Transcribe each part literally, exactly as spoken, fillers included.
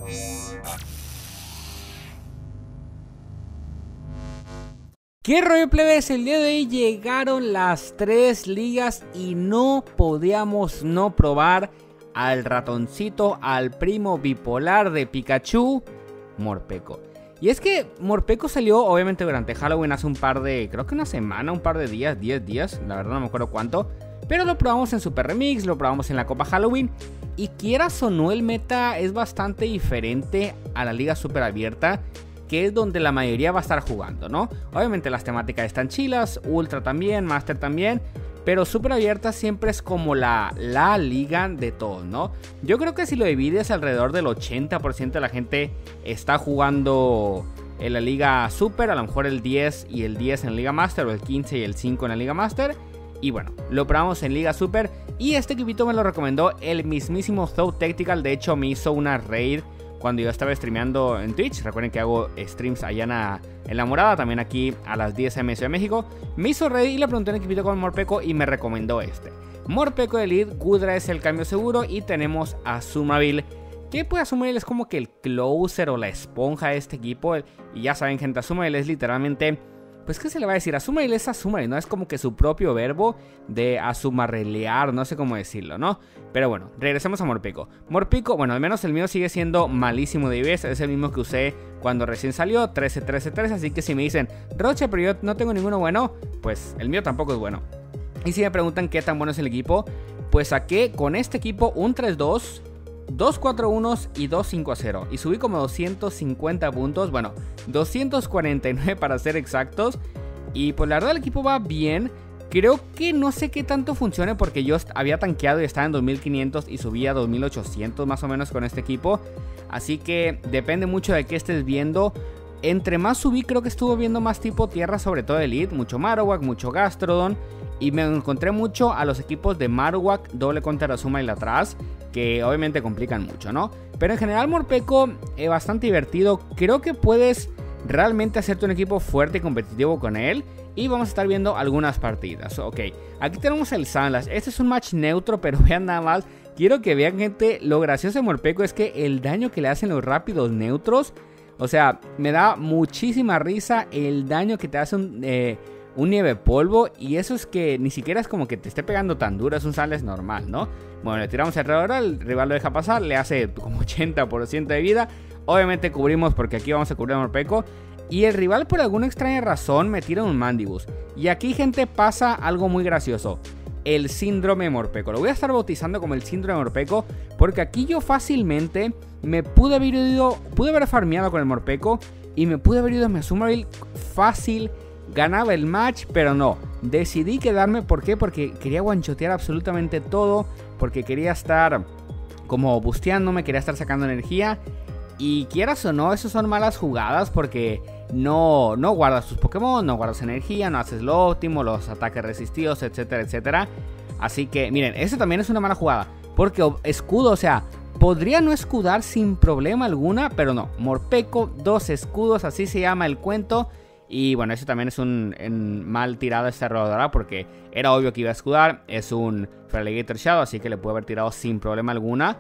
¿Qué rollo, plebes? El día de hoy llegaron las tres ligas y no podíamos no probar al ratoncito, al primo bipolar de Pikachu, Morpeko. Y es que Morpeko salió obviamente durante Halloween hace un par de, creo que una semana, un par de días, diez días, la verdad no me acuerdo cuánto. Pero lo probamos en Super Remix, lo probamos en la Copa Halloween. Y quieras o no, el meta es bastante diferente a la liga super abierta, que es donde la mayoría va a estar jugando, ¿no? Obviamente las temáticas están chilas, Ultra también, Master también, pero super abierta siempre es como la, la liga de todos, ¿no? Yo creo que si lo divides, alrededor del ochenta por ciento de la gente está jugando en la liga super, a lo mejor el diez y el diez en la liga Master, o el quince y el cinco en la liga Master. Y bueno, lo probamos en liga super, y este equipito me lo recomendó el mismísimo Thought Tactical. De hecho me hizo una raid cuando yo estaba streameando en Twitch. Recuerden que hago streams allá en la, en la morada, también aquí a las diez eme de México. Me hizo ready y le pregunté un equipito con Morpeko y me recomendó este. Morpeko de Elite, Goodra es el cambio seguro y tenemos a Azumarill, que pues Azumarill es como que el closer o la esponja de este equipo. Y ya saben, gente, Azumarill es literalmente, pues ¿qué se le va a decir? Azumarill es Azumarill, ¿no? Es como que su propio verbo de azumarrelear, no sé cómo decirlo, ¿no? Pero bueno, regresemos a Morpeko. Morpeko, bueno, al menos el mío sigue siendo malísimo de I V S. Es el mismo que usé cuando recién salió, trece trece trece. Así que si me dicen, Roche, pero yo no tengo ninguno bueno, pues el mío tampoco es bueno. Y si me preguntan qué tan bueno es el equipo, pues saqué con este equipo un tres dos, dos cuatro uno y dos cinco cero. Y subí como doscientos cincuenta puntos, bueno, doscientos cuarenta y nueve para ser exactos. Y pues la verdad el equipo va bien. Creo que no sé qué tanto funcione, porque yo había tanqueado y estaba en dos mil quinientos y subía a dos mil ochocientos más o menos con este equipo. Así que depende mucho de qué estés viendo. Entre más subí, creo que estuvo viendo más tipo tierra, sobre todo Elite. Mucho Marowak, mucho Gastrodon. Y me encontré mucho a los equipos de Marowak, doble contra Azumarill atrás, que obviamente complican mucho, ¿no? Pero en general Morpeko es bastante divertido. Creo que puedes realmente hacerte un equipo fuerte y competitivo con él. Y vamos a estar viendo algunas partidas. Ok, aquí tenemos el Sunlash. Este es un match neutro, pero vean nada más. Quiero que vean, gente, lo gracioso de Morpeko es que el daño que le hacen los rápidos neutros, o sea, me da muchísima risa el daño que te hace un, eh, un nieve polvo. Y eso es que ni siquiera es como que te esté pegando tan duro, es un Sunlash normal, ¿no? Bueno, le tiramos alrededor, el rival lo deja pasar, le hace como ochenta por ciento de vida. Obviamente cubrimos, porque aquí vamos a cubrir a Morpeko. Y el rival, por alguna extraña razón, me tira un Mandibuzz. Y aquí, gente, pasa algo muy gracioso. El síndrome de Morpeko. Lo voy a estar bautizando como el síndrome de Morpeko, porque aquí yo fácilmente me pude haber ido, pude haber farmeado con el Morpeko y me pude haber ido a mi Azumarill fácil. Ganaba el match, pero no. Decidí quedarme, ¿por qué? Porque quería one-shotear absolutamente todo. Porque quería estar como busteándome, quería estar sacando energía. Y quieras o no, eso son malas jugadas, porque no, no guardas tus Pokémon, no guardas energía, no haces lo óptimo, los ataques resistidos, etcétera, etcétera. Así que, miren, eso también es una mala jugada, porque escudo, o sea, podría no escudar sin problema alguna, pero no. Morpeko, dos escudos, así se llama el cuento. Y bueno, eso también es un, un mal tirado esta rodadora, porque era obvio que iba a escudar. Es un Feraligatr Shadow, así que le puede haber tirado sin problema alguna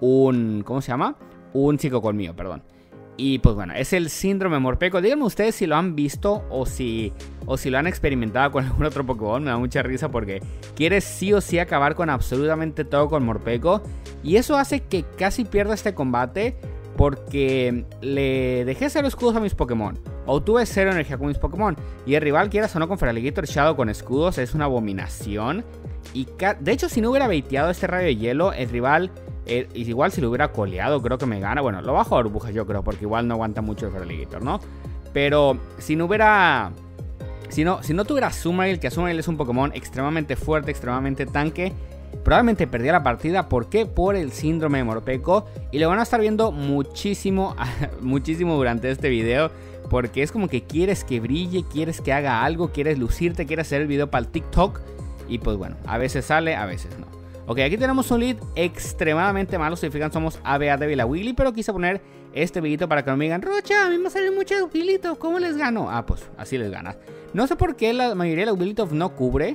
un, ¿cómo se llama? Un psicocolmillo, perdón. Y pues bueno, es el síndrome Morpeko. Díganme ustedes si lo han visto o si, o si lo han experimentado con algún otro Pokémon. Me da mucha risa porque quieres sí o sí acabar con absolutamente todo con Morpeko. Y eso hace que casi pierda este combate, porque le dejé cero escudos a mis Pokémon. Obtuve cero energía con mis Pokémon. Y el rival, quieras o no, con Feraligatr Shadow con escudos, es una abominación. Y de hecho, si no hubiera baiteado este rayo de hielo, el rival... Eh, igual si lo hubiera coleado, creo que me gana. Bueno, lo bajo a burbujas yo creo, porque igual no aguanta mucho el Feraligatr, ¿no? Pero si no hubiera... Si no, si no tuviera Azumarill, que Azumarill es un Pokémon extremadamente fuerte, extremadamente tanque, probablemente perdía la partida. ¿Por qué? Por el síndrome de Morpeko. Y lo van a estar viendo muchísimo, muchísimo durante este video, porque es como que quieres que brille, quieres que haga algo, quieres lucirte, quieres hacer el video para el TikTok. Y pues bueno, a veces sale, a veces no. Ok, aquí tenemos un lead extremadamente malo. Si fijan, somos A B A débil a Wiggly, pero quise poner este videito para que no me digan, Rocha, a mí me salen muchos Wigglytuff, ¿cómo les gano? Ah, pues así les ganas. No sé por qué la mayoría de los Wigglytuff no cubre,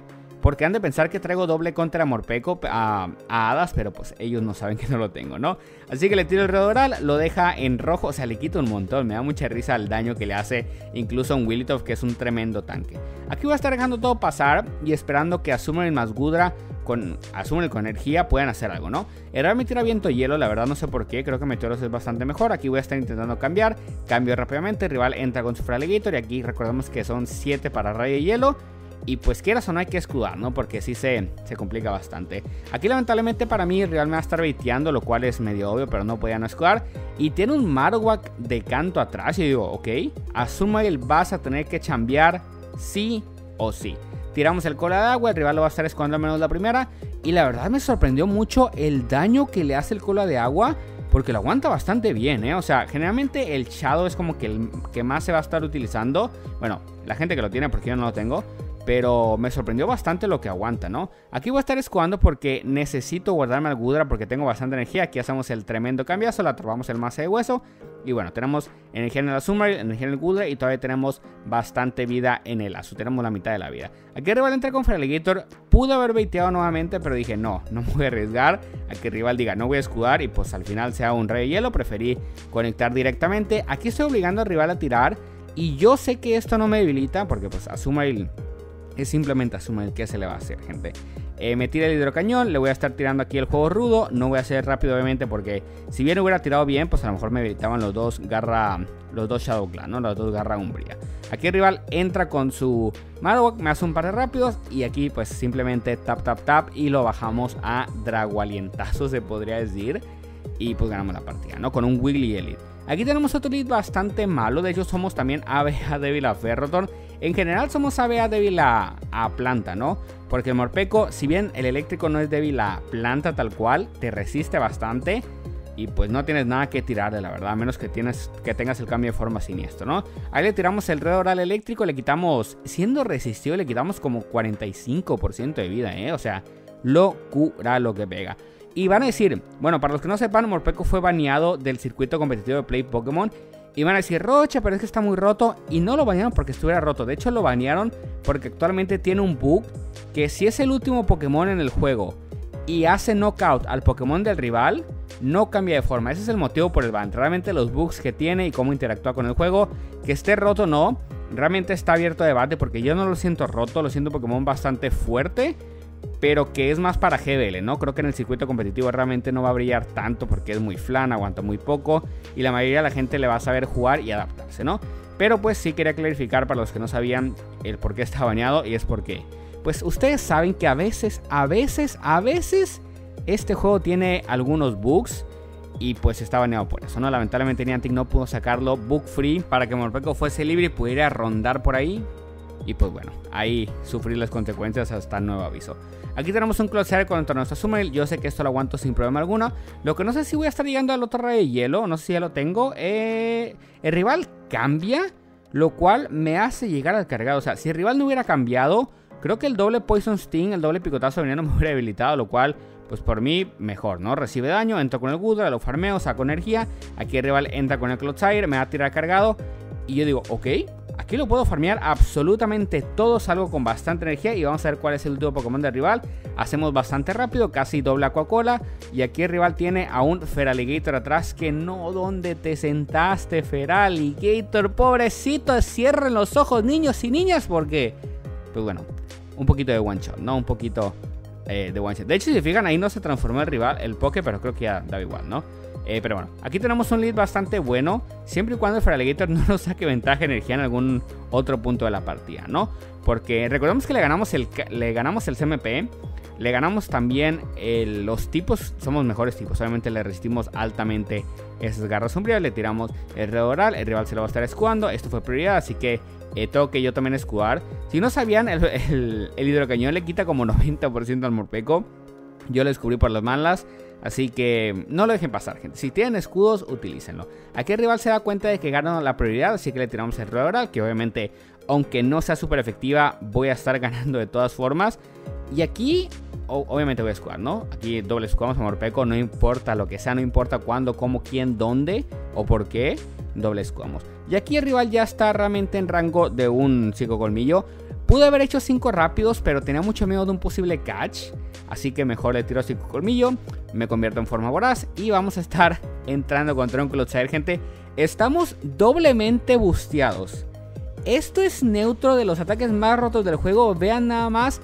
porque han de pensar que traigo doble contra Morpeko a, a Hadas, pero pues ellos no saben que no lo tengo, ¿no? Así que le tiro el Redoral, lo deja en rojo, o sea, le quito un montón, me da mucha risa el daño que le hace incluso a un Wilytov, que es un tremendo tanque. Aquí voy a estar dejando todo pasar y esperando que Azumarill más Gudra con Azumarill con energía puedan hacer algo, ¿no? Errar me tira viento hielo, la verdad no sé por qué, creo que Meteoros es bastante mejor. Aquí voy a estar intentando cambiar, cambio rápidamente, el rival entra con su Feraligatr y aquí recordemos que son siete para rayo y hielo. Y pues quieras o no hay que escudar, ¿no? Porque sí se, se complica bastante. Aquí lamentablemente para mí el rival me va a estar baiteando, lo cual es medio obvio, pero no podía no escudar. Y tiene un Marowak de canto atrás y digo, ok, Azumarill vas a tener que chambear sí o sí. Tiramos el cola de agua, el rival lo va a estar escudando al menos la primera. Y la verdad me sorprendió mucho el daño que le hace el cola de agua, porque lo aguanta bastante bien, ¿eh? O sea, generalmente el Shadow es como que el que más se va a estar utilizando. Bueno, la gente que lo tiene, porque yo no lo tengo. Pero me sorprendió bastante lo que aguanta, ¿no? Aquí voy a estar escudando porque necesito guardarme al Gudra porque tengo bastante energía. Aquí hacemos el tremendo cambiazo, le atrapamos el mazo de hueso. Y bueno, tenemos energía en el Azumarill, energía en el Gudra y todavía tenemos bastante vida en el Azu. Tenemos la mitad de la vida. Aquí el rival entra con Feraligatr. Pude haber baiteado nuevamente, pero dije no, no me voy a arriesgar a que el rival diga no voy a escudar y pues al final sea un rey de hielo. Preferí conectar directamente. Aquí estoy obligando al rival a tirar y yo sé que esto no me debilita porque pues Azumarill es simplemente Azumarill, ¿qué se le va a hacer, gente? Eh, me tira el hidrocañón, le voy a estar tirando aquí el juego rudo. No voy a hacer rápido, obviamente, porque si bien hubiera tirado bien, pues a lo mejor me habilitaban los dos garra, los dos Shadow Clan, ¿no? Los dos garra Umbria. Aquí el rival entra con su Marowak, me hace un par de rápidos y aquí pues simplemente tap, tap, tap y lo bajamos a Dragualientazo, se podría decir. Y pues ganamos la partida, ¿no? Con un Wiggly Elite. Aquí tenemos otro lead bastante malo. De hecho somos también A B A débil a Ferrothorn. En general somos A B A débil a, a planta, ¿no? Porque el Morpeko, si bien el eléctrico no es débil a planta tal cual, te resiste bastante. Y pues no tienes nada que tirarle, la verdad. A menos que, tienes, que tengas el cambio de forma siniestro, ¿no? Ahí le tiramos el Redoral eléctrico. Le quitamos, siendo resistido, le quitamos como cuarenta y cinco por ciento de vida, ¿eh? O sea, locura lo que pega. Y van a decir, bueno, para los que no sepan, Morpeko fue baneado del circuito competitivo de Play Pokémon. Y van a decir, Rocha, pero es que está muy roto. Y no lo banearon porque estuviera roto. De hecho, lo banearon porque actualmente tiene un bug que si es el último Pokémon en el juego y hace knockout al Pokémon del rival, no cambia de forma. Ese es el motivo por el ban. Realmente los bugs que tiene y cómo interactúa con el juego. Que esté roto no. Realmente está abierto a debate porque yo no lo siento roto. Lo siento un Pokémon bastante fuerte, pero que es más para G B L, ¿no? Creo que en el circuito competitivo realmente no va a brillar tanto porque es muy flan, aguanta muy poco y la mayoría de la gente le va a saber jugar y adaptarse, ¿no? Pero pues sí quería clarificar para los que no sabían el por qué está baneado y es porque, pues ustedes saben que a veces, a veces, a veces este juego tiene algunos bugs y pues está baneado por eso, ¿no? Lamentablemente Niantic no pudo sacarlo bug free para que Morpeko fuese libre y pudiera rondar por ahí. Y pues bueno, ahí sufrir las consecuencias hasta nuevo aviso. Aquí tenemos un Closear contra nuestro Azumarill. Yo sé que esto lo aguanto sin problema alguno. Lo que no sé si voy a estar llegando al otro rayo de hielo. No sé si ya lo tengo. Eh, el rival cambia, lo cual me hace llegar al cargado. O sea, si el rival no hubiera cambiado, creo que el doble Poison Sting, el doble picotazo de veneno me hubiera habilitado. Lo cual, pues por mí, mejor, ¿no? Recibe daño, entro con el Gudra, lo farmeo, saco energía. Aquí el rival entra con el Closear, me va a tirar cargado. Y yo digo, ok, aquí lo puedo farmear absolutamente todo, salgo con bastante energía y vamos a ver cuál es el último Pokémon del rival. Hacemos bastante rápido, casi doble Aquacola. Y aquí el rival tiene a un Feraligatr atrás que no, ¿dónde te sentaste, Feraligatr? Pobrecito, cierren los ojos, niños y niñas, porque, pues bueno, un poquito de one shot, ¿no? Un poquito eh, de one shot. De hecho, si se fijan, ahí no se transformó el rival, el Poké, pero creo que ya da igual, ¿no? Eh, pero bueno, aquí tenemos un lead bastante bueno, siempre y cuando el Feraligatr no nos saque ventaja de energía en algún otro punto de la partida, ¿no? Porque recordemos que le ganamos el, le ganamos el C M P, le ganamos también el, los tipos, somos mejores tipos, obviamente le resistimos altamente esas garras sombrías, le tiramos el Redoral, el rival se lo va a estar escudando, esto fue prioridad, así que eh, tengo que yo también escudar. Si no sabían, el, el, el hidrocañón le quita como noventa por ciento al Morpeko, yo lo descubrí por las malas. Así que no lo dejen pasar, gente. Si tienen escudos, utilícenlo. Aquí el rival se da cuenta de que ganan la prioridad, así que le tiramos el Redoral, que obviamente, aunque no sea súper efectiva, voy a estar ganando de todas formas. Y aquí, obviamente voy a escudar, ¿no? Aquí doble escudamos a Morpeko, no importa lo que sea, no importa cuándo, cómo, quién, dónde o por qué, doble escudamos. Y aquí el rival ya está realmente en rango de un psicocolmillo. Pude haber hecho cinco rápidos, pero tenía mucho miedo de un posible catch. Así que mejor le tiro cinco colmillo, me convierto en forma voraz y vamos a estar entrando contra un Clodsire, gente. Estamos doblemente busteados. Esto es neutro de los ataques más rotos del juego. Vean nada más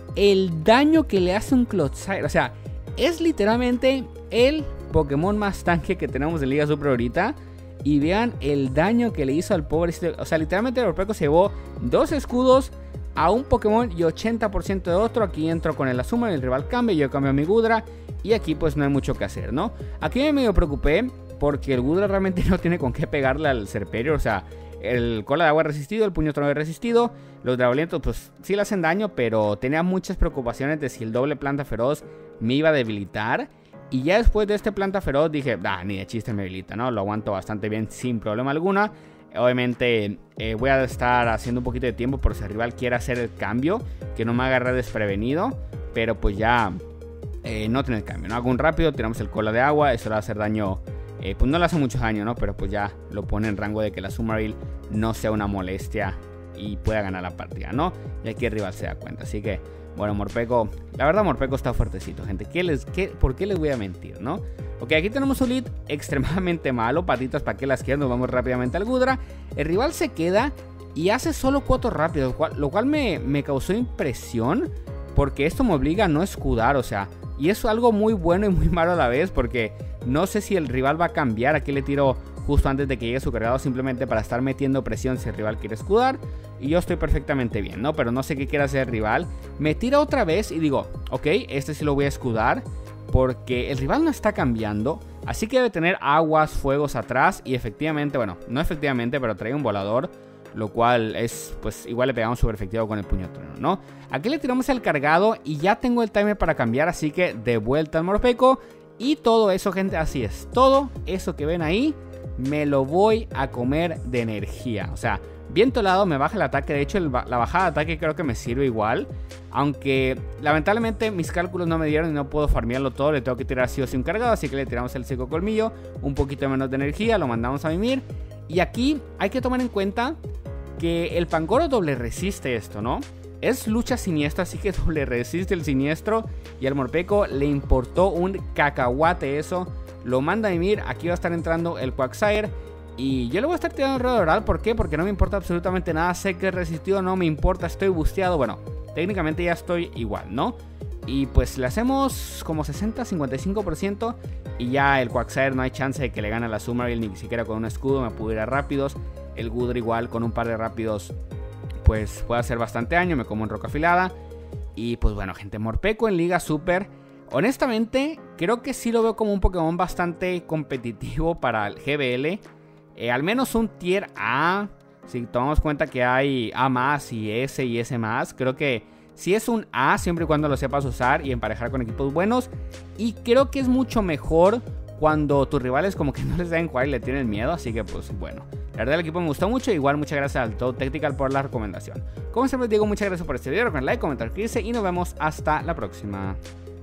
el daño que le hace un Clodsire. O sea, es literalmente el Pokémon más tanque que tenemos en Liga Super ahorita. Y vean el daño que le hizo al pobre. O sea, literalmente el Morpeko se llevó dos escudos a un Pokémon y ochenta por ciento de otro. Aquí entro con el Azumarill, el rival cambia, yo cambio a mi Goodra. Y aquí pues no hay mucho que hacer, ¿no? Aquí me medio preocupé porque el Goodra realmente no tiene con qué pegarle al Serperior. O sea, el Cola de Agua resistido, el Puño Trono resistido. Los Dragolentos pues sí le hacen daño, pero tenía muchas preocupaciones de si el doble Planta Feroz me iba a debilitar. Y ya después de este Planta Feroz dije, ah, ni de chiste me debilita, ¿no? Lo aguanto bastante bien sin problema alguna. Obviamente eh, voy a estar haciendo un poquito de tiempo por si el rival quiere hacer el cambio, que no me agarre desprevenido. Pero pues ya eh, no tiene el cambio, ¿no? Hago un rápido, tiramos el Cola de Agua, eso le va a hacer daño. Eh, pues no le hace mucho daño, ¿no? Pero pues ya lo pone en rango de que la Azumarill no sea una molestia y pueda ganar la partida, ¿no? Y aquí el rival se da cuenta, así que bueno, Morpeko, la verdad Morpeko está fuertecito, gente. ¿Qué les, qué, ¿Por qué les voy a mentir, no? Ok, aquí tenemos un lead extremadamente malo. Patitas, ¿para qué las quiero? Nos vamos rápidamente al Goodra. El rival se queda y hace solo cuatro rápidos, lo cual, lo cual me, me causó impresión, porque esto me obliga a no escudar, o sea, y es algo muy bueno y muy malo a la vez, porque no sé si el rival va a cambiar. Aquí le tiro justo antes de que llegue su cargado, simplemente para estar metiendo presión si el rival quiere escudar. Y yo estoy perfectamente bien, ¿no? Pero no sé qué quiere hacer el rival. Me tira otra vez y digo, ok, este sí lo voy a escudar, porque el rival no está cambiando. Así que debe tener aguas, fuegos atrás. Y efectivamente, bueno, no efectivamente, pero trae un volador, lo cual es, pues igual le pegamos súper efectivo con el Puño Trueno, ¿no? Aquí le tiramos el cargado y ya tengo el timer para cambiar. Así que de vuelta al Morpeko. Y todo eso, gente, así es. Todo eso que ven ahí me lo voy a comer de energía. O sea, viento helado me baja el ataque. De hecho, el, la bajada de ataque creo que me sirve igual. Aunque lamentablemente mis cálculos no me dieron y no puedo farmearlo todo. Le tengo que tirar sí o sí un cargado. Así que le tiramos el cinco colmillo. Un poquito menos de energía. Lo mandamos a mimir. Y aquí hay que tomar en cuenta que el Pangoro doble resiste esto, ¿no? Es lucha siniestra, así que doble resiste el siniestro. Y al Morpeko le importó un cacahuate eso. Lo manda a mimir. Aquí va a estar entrando el Quagsire. Y yo le voy a estar tirando el Ruedo Oral. ¿Por qué? Porque no me importa absolutamente nada. Sé que es resistido, no me importa. Estoy busteado. Bueno, técnicamente ya estoy igual, ¿no? Y pues le hacemos como sesenta, cincuenta y cinco por ciento. Y ya el Quagsire no hay chance de que le gane a la Azumarill, ni siquiera con un escudo. Me pudiera ir a rápidos. El Goodra igual con un par de rápidos pues puede hacer bastante daño. Me como en roca afilada. Y pues bueno, gente, Morpeko en Liga Super, honestamente creo que sí lo veo como un Pokémon bastante competitivo para el G B L. eh, Al menos un tier A. Si tomamos cuenta que hay A más y S y S más, creo que sí es un A siempre y cuando lo sepas usar y emparejar con equipos buenos. Y creo que es mucho mejor cuando tus rivales como que no les saben jugar y le tienen miedo. Así que pues bueno, la verdad el equipo me gustó mucho. Igual muchas gracias al Toad Tactical por la recomendación. Como siempre les digo, muchas gracias por este video. Recuerden like, comentar, suscribirse y nos vemos hasta la próxima.